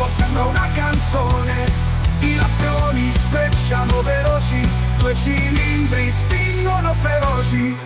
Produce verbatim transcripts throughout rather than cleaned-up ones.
turbo sembra una canzone, i lampioni sfrecciano veloci, due cilindri spingono feroci.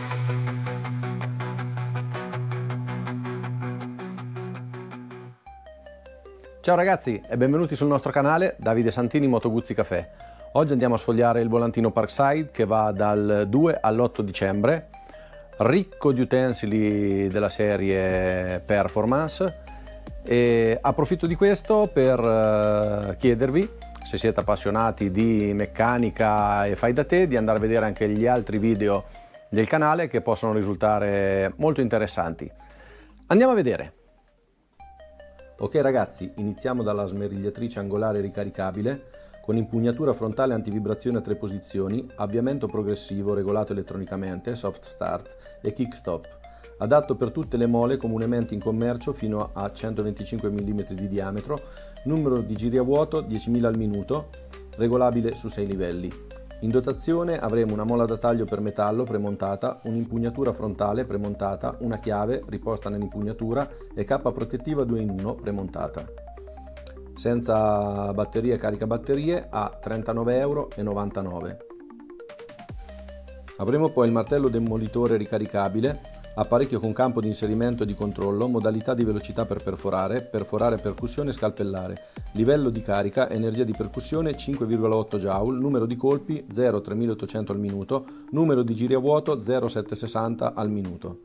Ciao ragazzi e benvenuti sul nostro canale Davide Santini Moto Guzzi Café. Oggi andiamo a sfogliare il volantino Parkside che va dal due all'otto dicembre, ricco di utensili della serie Performance, e approfitto di questo per chiedervi, se siete appassionati di meccanica e fai da te, di andare a vedere anche gli altri video del canale che possono risultare molto interessanti. Andiamo a vedere. Ok ragazzi, iniziamo dalla smerigliatrice angolare ricaricabile con impugnatura frontale antivibrazione a tre posizioni, avviamento progressivo regolato elettronicamente, soft start e kick stop, adatto per tutte le mole comunemente in commercio fino a centoventicinque millimetri di diametro, numero di giri a vuoto diecimila al minuto, regolabile su sei livelli. In dotazione avremo una molla da taglio per metallo premontata, un'impugnatura frontale premontata, una chiave riposta nell'impugnatura e cappa protettiva due in uno premontata. Senza batterie e caricabatterie a trentanove euro e novantanove. Avremo poi il martello demolitore ricaricabile, apparecchio con campo di inserimento e di controllo, modalità di velocità per perforare, perforare percussione e scalpellare, livello di carica, energia di percussione cinque virgola otto joule, numero di colpi zero virgola tremilaottocento al minuto, numero di giri a vuoto zero virgola settecentosessanta al minuto.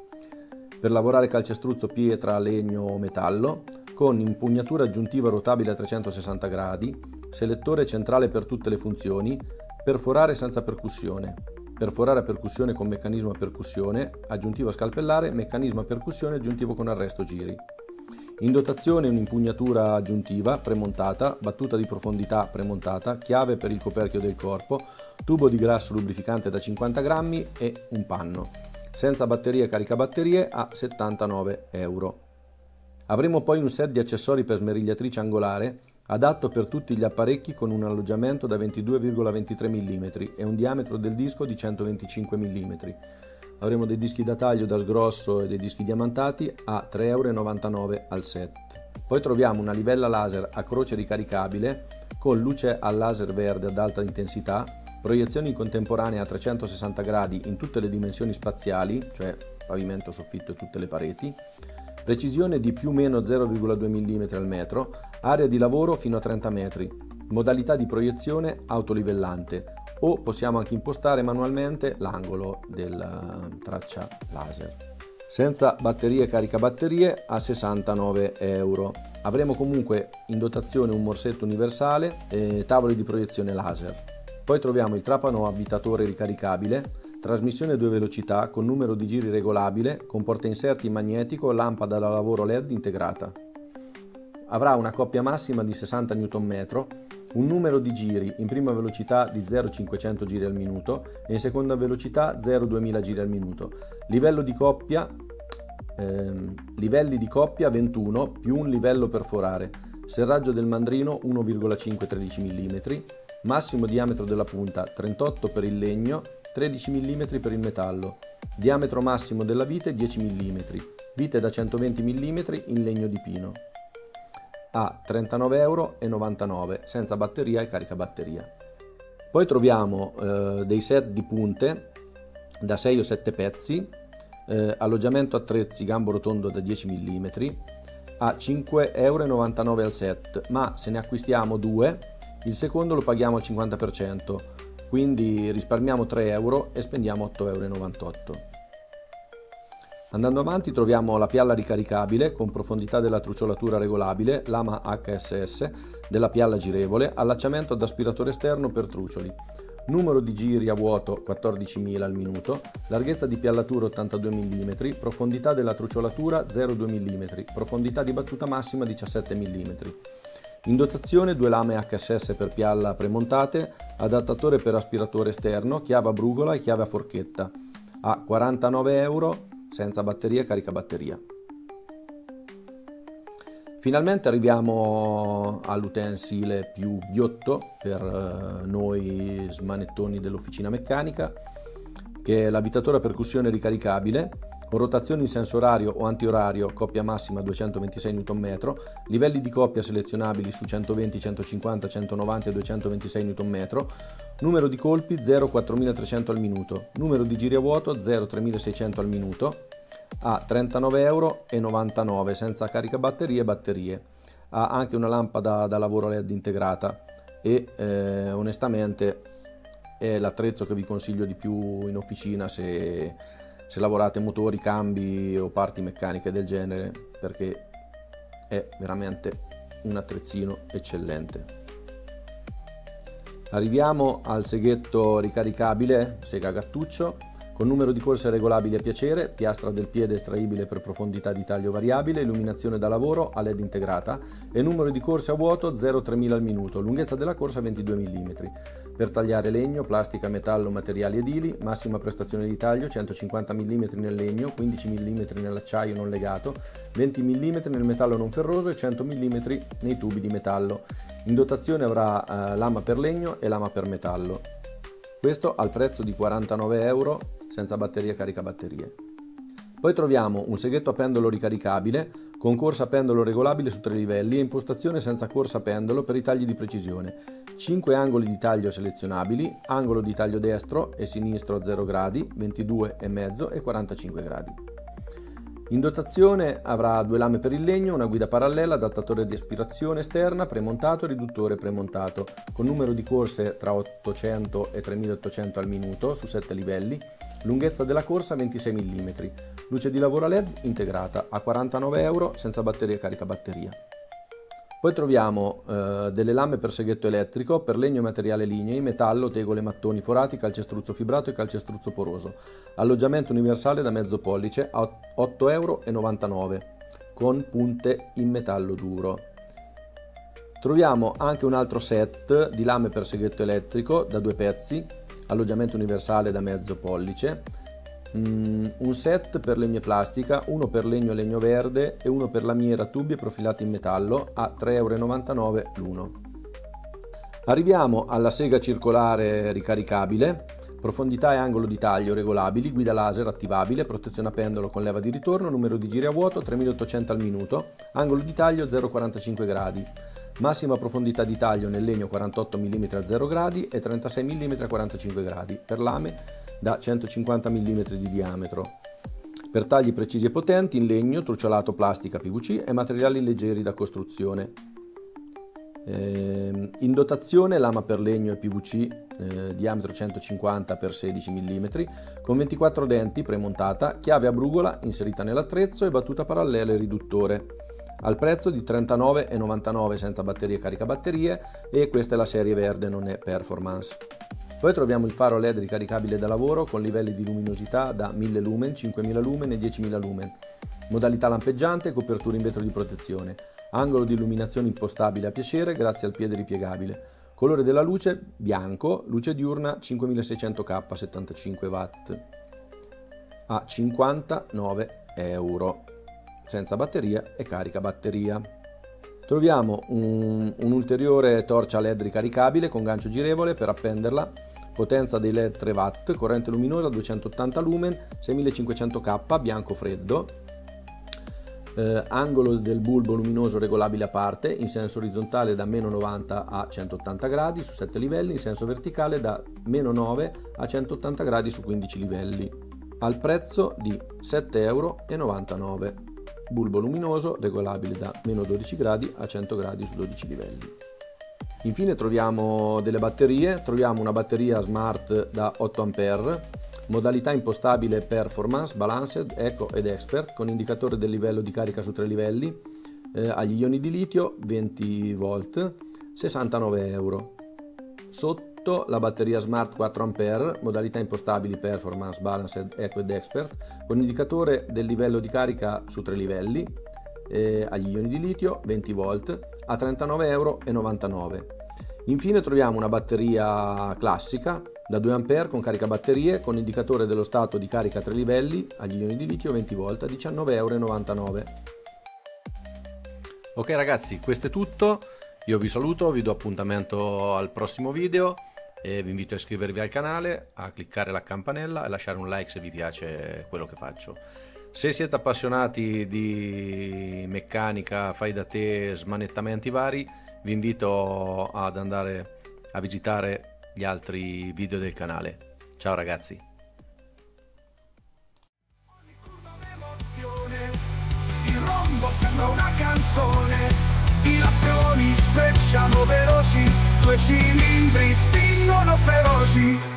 Per lavorare calcestruzzo, pietra, legno o metallo, con impugnatura aggiuntiva rotabile a trecentosessanta gradi, selettore centrale per tutte le funzioni, perforare senza percussione. Perforare a percussione con meccanismo a percussione, aggiuntivo a scalpellare, meccanismo a percussione aggiuntivo con arresto giri. In dotazione un'impugnatura aggiuntiva premontata, battuta di profondità premontata, chiave per il coperchio del corpo, tubo di grasso lubrificante da cinquanta grammi e un panno. Senza batterie e caricabatterie a settantanove euro. Avremo poi un set di accessori per smerigliatrice angolare, adatto per tutti gli apparecchi con un alloggiamento da ventidue virgola ventitré millimetri e un diametro del disco di centoventicinque millimetri. Avremo dei dischi da taglio da sgrosso e dei dischi diamantati a tre virgola novantanove euro al set. Poi troviamo una livella laser a croce ricaricabile con luce al laser verde ad alta intensità, proiezioni contemporanee a trecentosessanta gradi in tutte le dimensioni spaziali, cioè pavimento, soffitto e tutte le pareti, precisione di più o meno zero virgola due millimetri al metro, area di lavoro fino a trenta metri, modalità di proiezione autolivellante, o possiamo anche impostare manualmente l'angolo della traccia laser. Senza batterie e caricabatterie a sessantanove euro. Avremo comunque in dotazione un morsetto universale e tavoli di proiezione laser. Poi troviamo il trapano avvitatore ricaricabile, trasmissione a due velocità con numero di giri regolabile, con portainserti magnetico, lampada da lavoro L E D integrata. Avrà una coppia massima di sessanta newton metro, un numero di giri in prima velocità di zero virgola cinquecento giri al minuto e in seconda velocità zero virgola duemila giri al minuto. Livello di coppia, ehm, livelli di coppia ventuno più un livello perforare. Serraggio del mandrino uno virgola cinque tredici millimetri. Massimo diametro della punta trentotto per il legno, tredici millimetri per il metallo. Diametro massimo della vite dieci millimetri. Vite da centoventi millimetri in legno di pino. A trentanove virgola novantanove euro senza batteria e caricabatteria. Poi troviamo eh, dei set di punte da sei o sette pezzi, eh, alloggiamento attrezzi gambo rotondo da dieci millimetri a cinque virgola novantanove euro al set, ma se ne acquistiamo due il secondo lo paghiamo al cinquanta per cento, quindi risparmiamo tre euro e spendiamo otto virgola novantotto euro. Andando avanti troviamo la pialla ricaricabile con profondità della truciolatura regolabile, lama H S S della pialla girevole, allacciamento ad aspiratore esterno per trucioli, numero di giri a vuoto quattordicimila al minuto, larghezza di piallatura ottantadue millimetri, profondità della truciolatura zero virgola due millimetri, profondità di battuta massima diciassette millimetri. In dotazione due lame H S S per pialla premontate, adattatore per aspiratore esterno, chiave a brugola e chiave a forchetta, a quarantanove euro senza batteria e caricabatteria. Finalmente arriviamo all'utensile più ghiotto per noi smanettoni dell'officina meccanica, che è l'avvitatore a percussione ricaricabile con rotazione in senso orario o antiorario, coppia massima duecentoventisei newton metri, livelli di coppia selezionabili su centoventi, centocinquanta, centonovanta e duecentoventisei newton metri, numero di colpi zero virgola quattromilatrecento al minuto, numero di giri a vuoto zero virgola tremilaseicento al minuto, a trentanove e novantanove euro senza caricabatterie e batterie. Ha anche una lampada da lavoro L E D integrata e eh, onestamente è l'attrezzo che vi consiglio di più in officina se se lavorate motori, cambi o parti meccaniche del genere, perché è veramente un attrezzino eccellente. Arriviamo al seghetto ricaricabile sega gattuccio con numero di corse regolabili a piacere, piastra del piede estraibile per profondità di taglio variabile, illuminazione da lavoro a L E D integrata e numero di corse a vuoto zero virgola tremila al minuto, lunghezza della corsa ventidue millimetri. Per tagliare legno, plastica, metallo, materiali edili, massima prestazione di taglio centocinquanta millimetri nel legno, quindici millimetri nell'acciaio non legato, venti millimetri nel metallo non ferroso e cento millimetri nei tubi di metallo. In dotazione avrà eh, lama per legno e lama per metallo. Questo al prezzo di quarantanove euro senza batterie e caricabatterie. Poi troviamo un seghetto a pendolo ricaricabile con corsa a pendolo regolabile su tre livelli e impostazione senza corsa a pendolo per i tagli di precisione, cinque angoli di taglio selezionabili, angolo di taglio destro e sinistro a zero gradi, ventidue e mezzo e quarantacinque gradi. In dotazione avrà due lame per il legno, una guida parallela, adattatore di aspirazione esterna, premontato e riduttore premontato, con numero di corse tra ottocento e tremilaottocento al minuto su sette livelli, lunghezza della corsa ventisei millimetri, luce di lavoro a L E D integrata a quarantanove euro senza batteria e caricabatteria. Poi troviamo eh, delle lame per seghetto elettrico per legno e materiale lignei, metallo, tegole, mattoni, forati, calcestruzzo fibrato e calcestruzzo poroso. Alloggiamento universale da mezzo pollice a otto e novantanove euro con punte in metallo duro. Troviamo anche un altro set di lame per seghetto elettrico da due pezzi, alloggiamento universale da mezzo pollice. Mm, un set per legno e plastica, uno per legno e legno verde e uno per lamiera, tubi e profilati in metallo a tre e novantanove euro l'uno. Arriviamo alla sega circolare ricaricabile, profondità e angolo di taglio regolabili, guida laser attivabile, protezione a pendolo con leva di ritorno, numero di giri a vuoto tremilaottocento al minuto, angolo di taglio zero virgola quarantacinque gradi. Massima profondità di taglio nel legno quarantotto millimetri a zero gradi e trentasei millimetri a quarantacinque gradi, per lame da centocinquanta millimetri di diametro. Per tagli precisi e potenti in legno, truciolato, plastica, P V C e materiali leggeri da costruzione. Eh, in dotazione lama per legno e P V C, eh, diametro centocinquanta per sedici millimetri, con ventiquattro denti premontata, chiave a brugola inserita nell'attrezzo e battuta parallela e riduttore. Al prezzo di trentanove e novantanove senza batterie e caricabatterie, e questa è la serie verde, non è performance. Poi troviamo il faro L E D ricaricabile da lavoro con livelli di luminosità da mille lumen, cinquemila lumen e diecimila lumen, modalità lampeggiante e copertura in vetro di protezione, angolo di illuminazione impostabile a piacere grazie al piede ripiegabile, colore della luce bianco, luce diurna cinquemilaseicento K settantacinque watt a cinquantanove euro senza batteria e caricabatteria. Troviamo un, un ulteriore torcia L E D ricaricabile con gancio girevole per appenderla, potenza dei L E D tre watt, corrente luminosa duecentottanta lumen, seimilacinquecento K, bianco freddo, eh, angolo del bulbo luminoso regolabile a parte, in senso orizzontale da meno novanta a centottanta gradi su sette livelli, in senso verticale da meno nove a centottanta gradi su quindici livelli, al prezzo di sette e novantanove euro. Bulbo luminoso regolabile da meno dodici gradi a cento gradi su dodici livelli. Infine troviamo delle batterie, troviamo una batteria smart da otto ampere, modalità impostabile performance, balanced, eco ed expert, con indicatore del livello di carica su tre livelli, eh, agli ioni di litio venti volt, sessantanove euro. Sotto la batteria smart quattro ampere, modalità impostabili performance, balanced, eco ed expert, con indicatore del livello di carica su tre livelli, eh, agli ioni di litio venti volt, a trentanove e novantanove euro. Infine troviamo una batteria classica da due ampere con caricabatterie con indicatore dello stato di carica a tre livelli, agli ioni di litio venti volt, a diciannove e novantanove euro. Ok ragazzi, questo è tutto. Io vi saluto, vi do appuntamento al prossimo video e vi invito a iscrivervi al canale, a cliccare la campanella e lasciare un like se vi piace quello che faccio. Se siete appassionati di meccanica, fai da te, smanettamenti vari, vi invito ad andare a visitare gli altri video del canale. Ciao ragazzi! Il rombo sembra una canzone, i lampioni sfrecciano veloci, due cilindri spingono feroci.